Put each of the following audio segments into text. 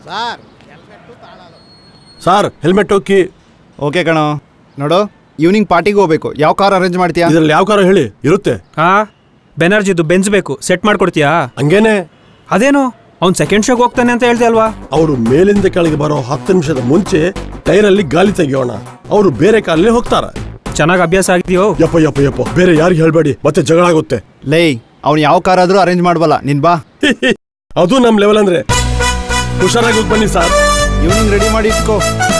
Sir helmet key. Okay ಕಣೋ. ನೋಡು, evening ಪಾರ್ಟಿಗೆ ಹೋಗ್ಬೇಕು. ಯಾವ ಕಾರ್ ಅರೇಂಜ್ ಮಾಡ್ತೀಯಾ? ಇದ್ರಲ್ಲಿ ಯಾವ ಕಾರ್ ಹೇಳಿ ಇರುತ್ತೆ? ಬೆನರ್ಜಿದು ಬೆಂಚ್ ಬೇಕು, ಸೆಟ್ ಮಾಡ್ಕೊಡ್ತೀಯಾ? ಹಂಗೇನೆ. ಅದೇನು ಅವ್ನು ಸೆಕೆಂಡ್ ಶೋಗೆ ಹೋಗ್ತಾನೆ ಅಂತ ಹೇಳ್ದೆ ಅಲ್ವಾ? ಅವರು ಮೇಲಿಂದ ಕೆಳಗೆ ಬರೋ 10 ನಿಮಿಷದ ಮುಂಚೆ ಟೈರಲ್ಲಿ ಗಾಲಿ ತೆಗಿಯೋಣ, ಅವರು ಬೇರೆ ಕಾಲಲ್ಲಿ ಹೋಗ್ತಾರ. ಚೆನ್ನಾಗಿ ಅಭ್ಯಾಸ ಆಗಿದೆಯೋ? ಯಪ್ಪ ಯಪ್ಪ ಯಪ್ಪ, ಬೇರೆ ಯಾರಿಗೆ ಹೇಳ್ಬೇಡಿ, ಮತ್ತೆ ಜಗಳ ಆಗುತ್ತೆ. ಲೈ, ಅವ್ನು ಯಾವ ಕಾರ್ ಆದ್ರೂ ಅರೇಂಜ್ ಮಾಡಬಲ್ಲ, ನೀನ್ ಬಾ. ಅದು ನಮ್ ಲೆವೆಲ್ ಅಂದ್ರೆ. ಹುಷಾರಾಗಿ ಬನ್ನಿ ಸರ್. ಈವ್ನಿಂಗ್ ರೆಡಿ ಮಾಡಿ ಇಟ್ಕೋ.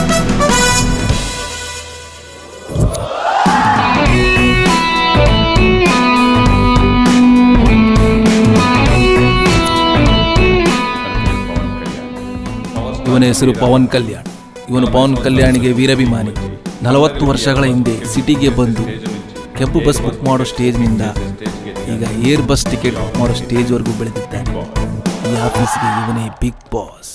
ಇವನ ಹೆಸರು ಪವನ್ ಕಲ್ಯಾಣ್. ಇವನು ಪವನ್ ಕಲ್ಯಾಣ್ಗೆ ವೀರಾಭಿಮಾನಿ. 40 ವರ್ಷಗಳ ಹಿಂದೆ ಸಿಟಿಗೆ ಬಂದು ಕೆಂಪು ಬಸ್ ಬುಕ್ ಮಾಡೋ ಸ್ಟೇಜ್ನಿಂದ ಈಗ ಏರ್ ಬಸ್ ಟಿಕೆಟ್ ಬುಕ್ ಮಾಡೋ ಸ್ಟೇಜ್ವರೆಗೂ ಬೆಳೆದಿದ್ದಾನೆ. ಈ ಆಫೀಸ್ಗೆ ಇವನೇ ಬಿಗ್ ಬಾಸ್.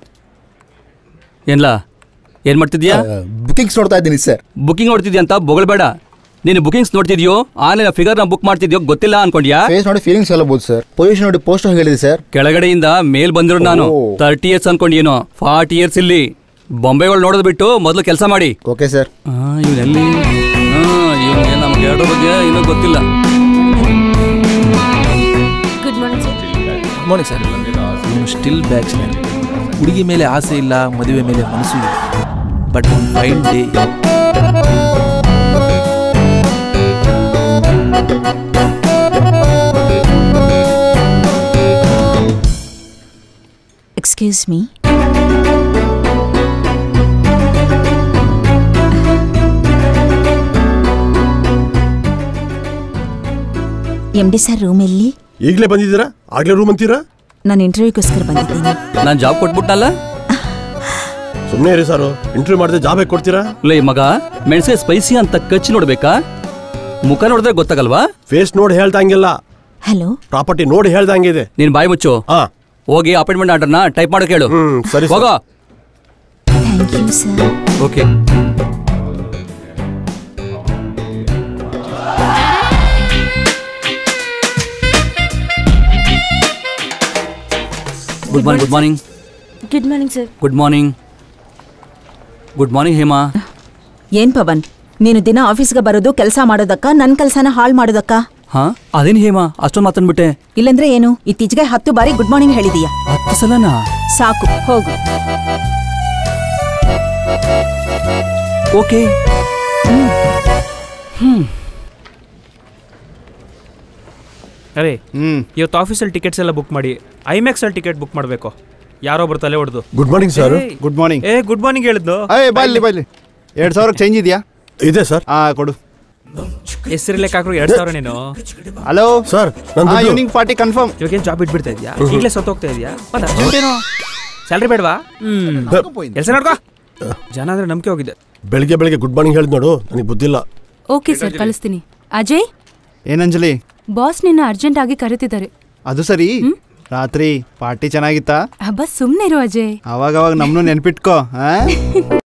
ಏನ್ ಮಾಡ್ತಿದ್ಯಾ? ಬುಕಿಂಗ್ಸ್ ನೋಡ್ತಾ ಇದ್ದೀನಿ ಸರ್. ಬುಕಿಂಗ್ ನೋಡ್ತಿದ್ಯಾ ಅಂತ ಬೊಗಳ್ಬೇಡ. ನೀನು ಬುಕಿಂಗ್ಸ್ ನೋಡ್ತಿದ್ಯೋ ಆನ್ಲೈನ್ ಫಿಗರ್ನ ಬುಕ್ ಮಾಡ್ತಿದ್ಯೋ ಗೊತ್ತಿಲ್ಲ ಅನ್ಕೊಂಡ್ಯಾ? ಫೇಸ್ ನೋಡಿ ಫೀಲಿಂಗ್ಸ್ ಹೇಳಬಹುದು ಸರ್. ಪೊಸಿಷನ್ ನೋಡಿ ಪೋಸ್ಟ್ ಹೇಳಿದೆ ಸರ್. ಕೆಳಗಡೆಯಿಂದ ಮೇಲ್ ಬಂದಿರೋ ನಾನು 30 ಇಯರ್ಸ್ ಅನ್ಕೊಂಡೇನೋ. 40 ಇಯರ್ಸ್ ಇಲ್ಲಿ. ಬೊಂಬೆಗಳು ನೋಡೋದು ಬಿಟ್ಟು ಮೊದಲು ಕೆಲಸ ಮಾಡಿ. Okay sir. ಇವನಲ್ಲಿ ಇವನಿಗೆ ನಮ್ಗೆ ಎರಡರ ಬಗ್ಗೆ ಇನ್ನೂ ಗೊತ್ತಿಲ್ಲ. Good morning sir. ಇವನು ಸ್ಟಿಲ್ ಬ್ಯಾಚ್ಲರ್. ಹುಡುಗಿ ಮೇಲೆ ಆಸೆ ಇಲ್ಲ, ಮದುವೆ ಮೇಲೆ ಮನಸ್ಸು ಇಲ್ಲ. But one fine day Excuse me. MD sir room ಎಲ್ಲಿ? ಈಗಲೇ ಬಂದಿದ್ದೀರಾ? ಆಗ್ಲೇ ರೂಮ್ ಅಂತೀರಾ? ನಾನು ಇಂಟರ್ವ್ಯೂಗೋಸ್ಕರ ಬಂದಿದ್ದೀನಿ. ನಾನು ಜಾಬ್ ಕೊಟ್ಬಿಟ್ಟಲ್ಲ. ಸುಮ್ಮನೆ ಇರಿ ಸರ್, ಇಂಟರ್ವ್ಯೂ ಮಾಡಿದ್ರೆ ಜಾಬ್ ಹೇಗೆ ಕೊಡ್ತೀರಾ? ಲೇ ಮಗ, ಮೆಣಸೆ ಸ್ಪೈಸಿ ಅಂತ ಕಚ್ಚಿ ನೋಡ್ಬೇಕಾ? ಮುಖ ನೋಡಿದ್ರೆ ಗೊತ್ತಾಗಲ್ವಾ? ಫೇಸ್ ನೋಡಿ ಹೇಳ್ದಂಗಿಲ್ಲ. ಹಲೋ, ಪ್ರಾಪರ್ಟಿ ನೋಡಿ ಹೇಳ್ದಂಗಿದೆ. ನೀನ್ ಬಾಯಿ ಮುಚ್ಚು. ಹೋಗಿ ಅಪಾಯಿಂಟ್ಮೆಂಟ್ ಆರ್ಡರ್ನ ಟೈಪ್ ಮಾಡೋಕೆ ಹೇಳು. ಸರಿ ಹೋಗೋ. Thank you sir. Okay. Good morning. Good morning. Good morning sir. Good morning. Good morning Hema. ಏನ್ ಪವನ್, ನೀನು ದಿನ ಆಫೀಸ್ಗೆ ಬರೋದು ಕೆಲಸ ಮಾಡೋದಕ್ಕ, ನನ್ನ ಕೆಲಸನ ಹಾಳು ಮಾಡೋದಕ್ಕ? ಅದೇನು ಹೇಮಾ ಅಷ್ಟೊಂದು ಮಾತನ್ಬಿಟ್ಟೆ? ಇಲ್ಲಂದ್ರೆ ಏನು, ಇತ್ತೀಚೆಗೆ 10 ಬಾರಿ ಗುಡ್ ಮಾರ್ನಿಂಗ್ ಹೇಳಿದೀಯಾ. 10 ಸಲನಾ? ಸಾಕು, ಹೋಗು. ಓಕೆ. ಅರೆ ಇವತ್ತು ಆಫೀಸಲ್ಲಿ ಟಿಕೆಟ್ಸ್ ಎಲ್ಲ ಬುಕ್ ಮಾಡಿ, ಐಮ್ಯಾಕ್ಸ್ ಅಲ್ಲಿ ಟಿಕೆಟ್ ಬುಕ್ ಮಾಡಬೇಕು. ಯಾರೋ ಬರ್ತಾಲೆ ಹೊಡೆದು. Good morning sir. Good morning. Good morning ಹೇಳಿದ್ದು. ಬಾಯ್ಲಿ 2000 ಚೇಂಜ್ ಇದೆಯಾ? ಇದೆ ಸರ್. ಕೊಡು. ಹೆಸರು ಲೆಕ್ಕ ಹಾಕ್ರು 2000 ನೀನು. Hello sir, evening party confirm. ಇವಾಗ ಏನು ಜಾಬ್ ಬಿಟ್ಬಿಡ್ತಾ ಇದೆಯಾ? ಈಗಲೇ ಸತ್ತೋಗ್ತಾ ಇದೆಯಾ? ಸ್ಯಾಲ್ರಿ ಬೇಡವಾ? ಕೆಲಸ ನೋಡ್ಕೋ. ಜನ ಅಂದ್ರೆ ನಂಬಿಕೆ ಹೋಗಿದೆ. ಬೆಳಿಗ್ಗೆ ಗುಡ್ ಮಾರ್ನಿಂಗ್ ಹೇಳಿದ್ ನೋಡು, ನನಗೆ ಬುದ್ಧಿಲ್ಲ. ಓಕೆ ಸರ್, ಕಳಿಸ್ತೀನಿ. ಅಜಯ್, ಏನಂಜಲಿ, ಬಾಸ್ ನಿನ್ನ ಅರ್ಜೆಂಟ್ ಆಗಿ ಕರೀತಿದ್ದಾರೆ. ಅದು ಸರಿ. ರಾತ್ರಿ ಪಾರ್ಟಿ ಚೆನ್ನಾಗಿತ್ತಾ? ಹಬ್ಬ ಸುಮ್ಮನೆ ಇರು ಅಜಯ್. ಅವಾಗ ನಮ್ನು ನೆನ್ಪಿಟ್ಕೋ.